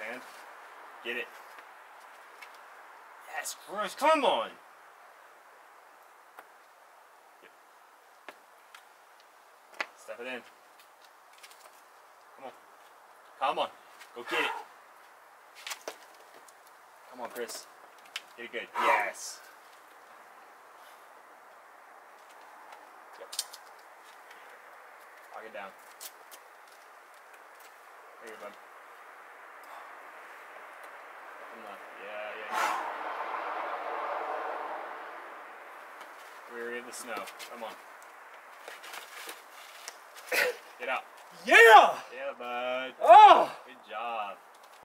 hand. Get it. Yes, Chris, come on. Yep. Step it in. Come on. Come on. Go get it. Come on, Chris. Get it good. Yes. Yep. Lock it down. There you go, bud. Up and left. Yeah. We're in the snow. Come on. Get out. Yeah! Yeah, bud. Oh! Good job.